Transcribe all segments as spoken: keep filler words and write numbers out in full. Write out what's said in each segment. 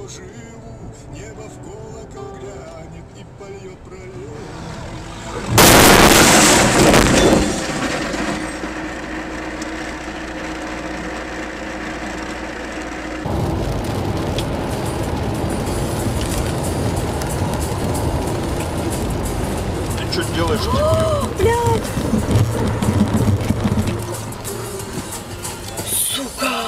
живу, небо в колокол грянет и польет пролет. Ты что делаешь? Блядь! Сука!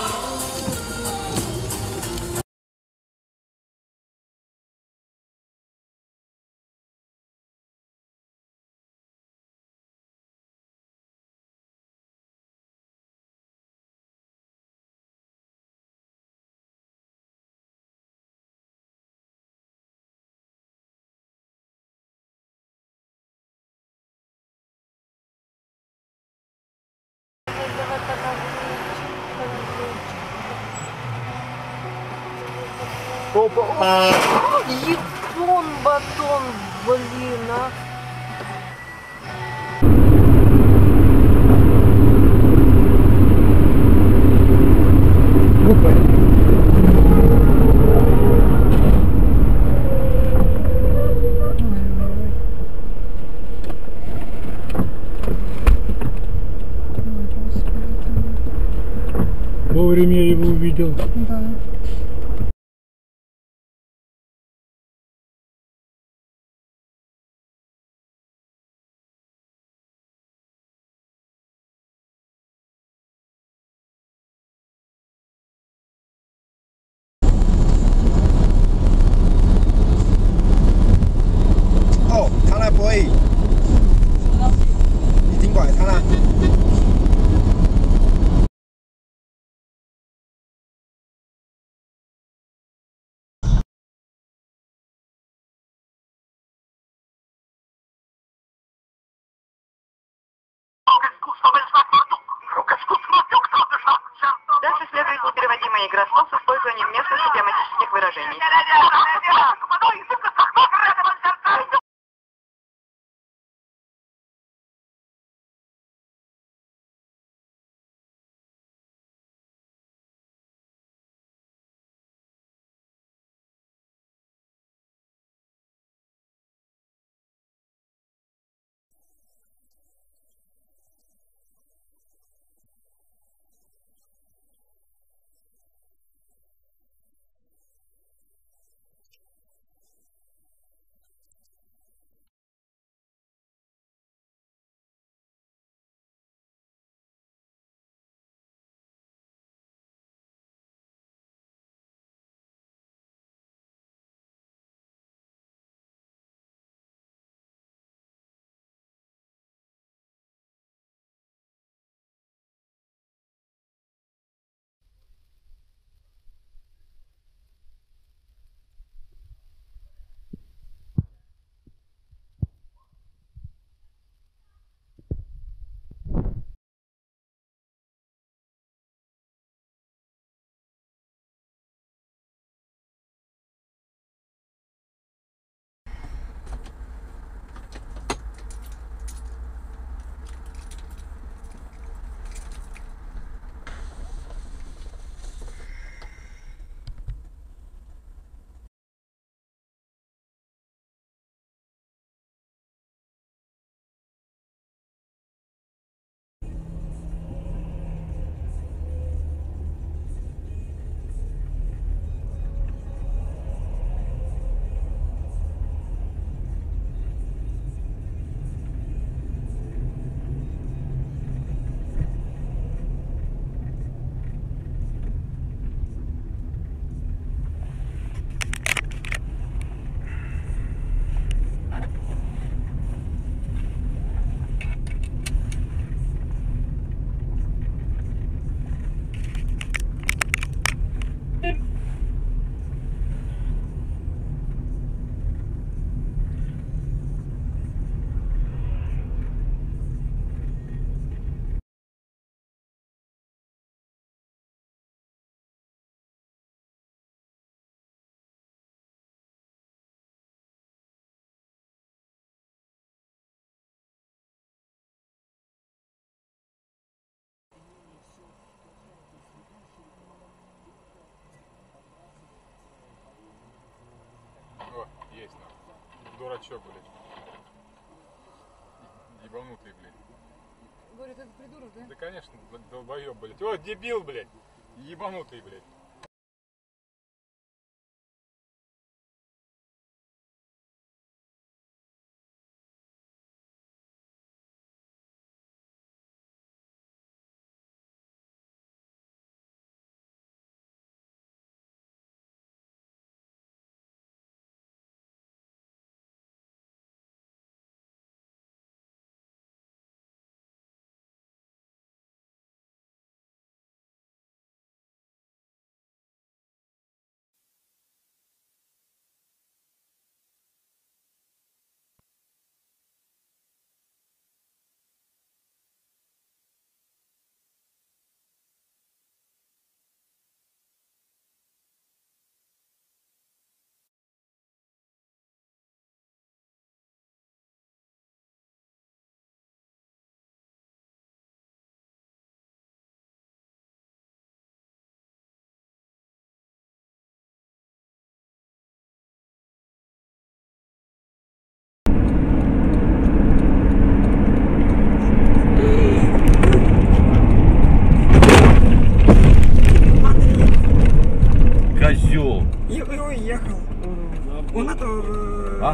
Опа! Ебон батон, блин, а! Вовремя я его увидел. Да. 哦，他那不会，你听过来，他那。 Дальше следует непереводимая игра слов с использованием местных идиоматических выражений. дурачок, блядь. Ебанутый, блядь. Говорит, это придурок, да? Да, конечно, долбоёб, блядь. О, дебил, блядь. Ебанутый, блядь. Козел. И уехал. Он это... А?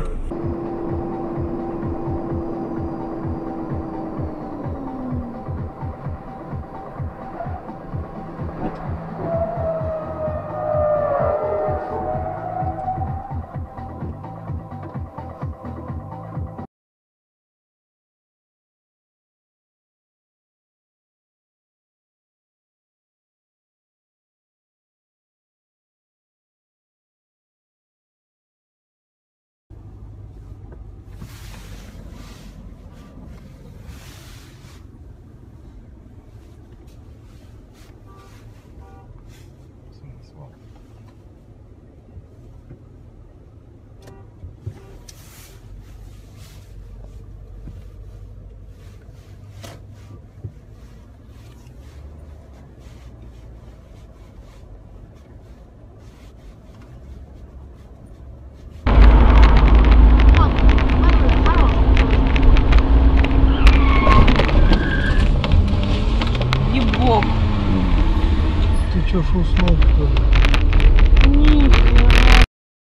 Ебок. Ты чё, ж уснул, что ли? Нихера.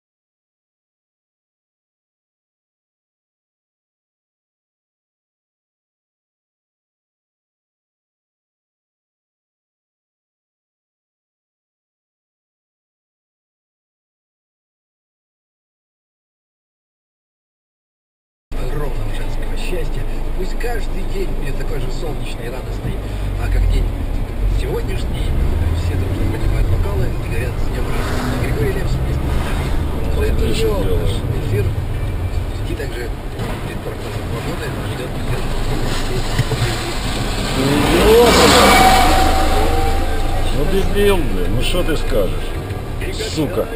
Огромного женского счастья. Пусть каждый день будет такой же солнечный и радостный, а как день сегодняшний, все дружно поднимают бокалы и говорят с днем рождения. Григорий Лепс вместе с нами. Это еще наш эфир. И также перед прогнозом погоды идет эфир. Ну дебил, блин, ну что ты скажешь? Сука.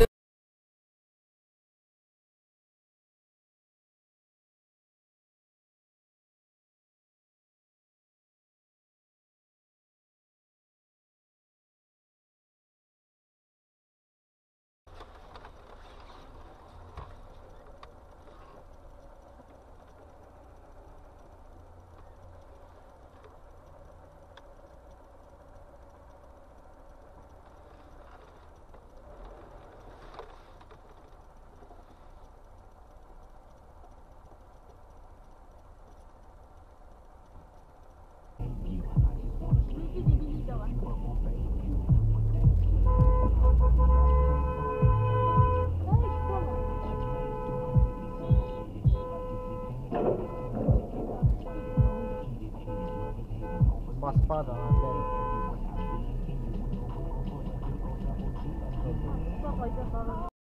Маспада опять.